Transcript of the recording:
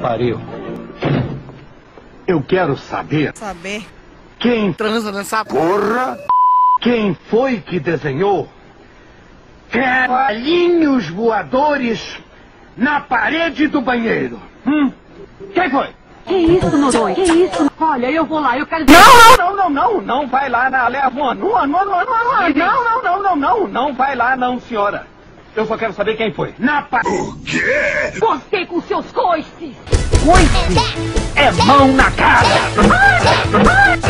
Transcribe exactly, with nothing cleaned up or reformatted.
pariu. Eu quero saber... Saber? Quem transa nessa porra? Quem foi que desenhou caralhinhos voadores na parede do banheiro? Hum? Quem foi? Que isso, Nodoi? Que isso? Olha, eu vou lá, eu quero... Não, não, não, não, não vai lá, na, leva uma, não, não, não, não, não, não, não, não, não, não vai lá, não, senhora. Eu só quero saber quem foi. Na parede. O quê? Você com seus coices! Coice? É mão na cara!